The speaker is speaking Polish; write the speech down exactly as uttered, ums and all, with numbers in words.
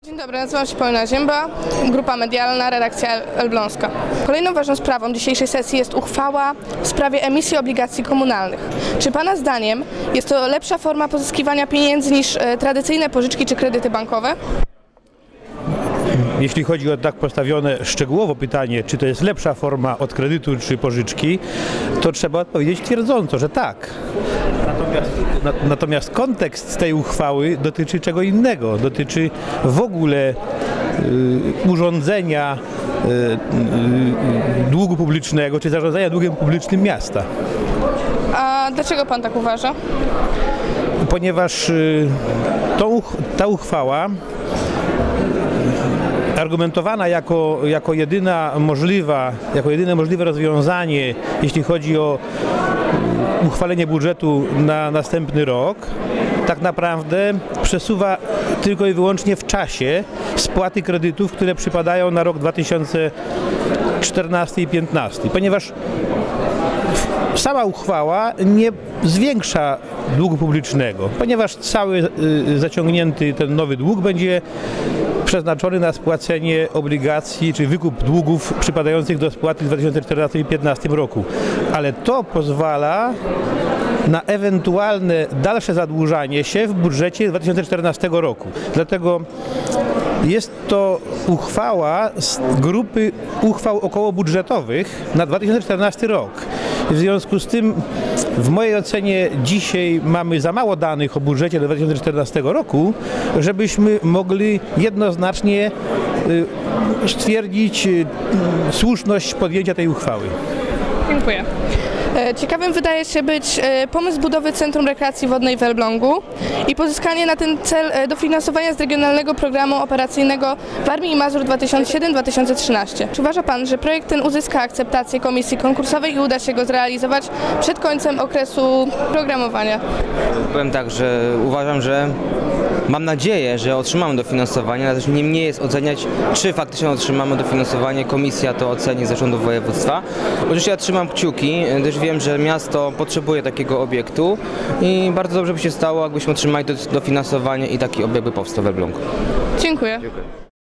Dzień dobry, nazywam się Paulina Zięba, grupa medialna, redakcja Elbląska. Kolejną ważną sprawą dzisiejszej sesji jest uchwała w sprawie emisji obligacji komunalnych. Czy Pana zdaniem jest to lepsza forma pozyskiwania pieniędzy niż e, tradycyjne pożyczki czy kredyty bankowe? Jeśli chodzi o tak postawione szczegółowo pytanie, czy to jest lepsza forma od kredytu czy pożyczki, to trzeba odpowiedzieć twierdząco, że tak. Natomiast, na, natomiast kontekst tej uchwały dotyczy czego innego. Dotyczy w ogóle y, urządzenia y, y, długu publicznego, czy zarządzania długiem publicznym miasta. A dlaczego Pan tak uważa? Ponieważ y, to, ta uchwała argumentowana jako, jako jedyna możliwa, jako jedyne możliwe rozwiązanie, jeśli chodzi o uchwalenie budżetu na następny rok, tak naprawdę przesuwa tylko i wyłącznie w czasie spłaty kredytów, które przypadają na rok dwa tysiące czternasty i dwa tysiące piętnasty, ponieważ sama uchwała nie zwiększa długu publicznego, ponieważ cały zaciągnięty ten nowy dług będzie przeznaczony na spłacenie obligacji czy wykup długów przypadających do spłaty w dwa tysiące czternastym i dwa tysiące piętnastym roku. Ale to pozwala na ewentualne dalsze zadłużanie się w budżecie dwa tysiące czternastego roku. Dlatego jest to uchwała z grupy uchwał okołobudżetowych na dwa tysiące czternasty rok. W związku z tym w mojej ocenie dzisiaj mamy za mało danych o budżecie do dwa tysiące czternastego roku, żebyśmy mogli jednoznacznie stwierdzić słuszność podjęcia tej uchwały. Dziękuję. Ciekawym wydaje się być pomysł budowy Centrum Rekreacji Wodnej w Elblągu i pozyskanie na ten cel dofinansowania z Regionalnego Programu Operacyjnego Warmii i Mazur dwa tysiące siódmy do dwa tysiące trzynastego. Czy uważa Pan, że projekt ten uzyska akceptację komisji konkursowej i uda się go zrealizować przed końcem okresu programowania? Powiem tak, że uważam, że mam nadzieję, że otrzymamy dofinansowanie, natomiast nie mnie jest oceniać, czy faktycznie otrzymamy dofinansowanie. Komisja to oceni z zarządu województwa. Oczywiście ja trzymam kciuki, gdyż wiem, że miasto potrzebuje takiego obiektu i bardzo dobrze by się stało, jakbyśmy otrzymali dofinansowanie i taki obiekt by powstał w Elblągu. Dziękuję. Dziękuję.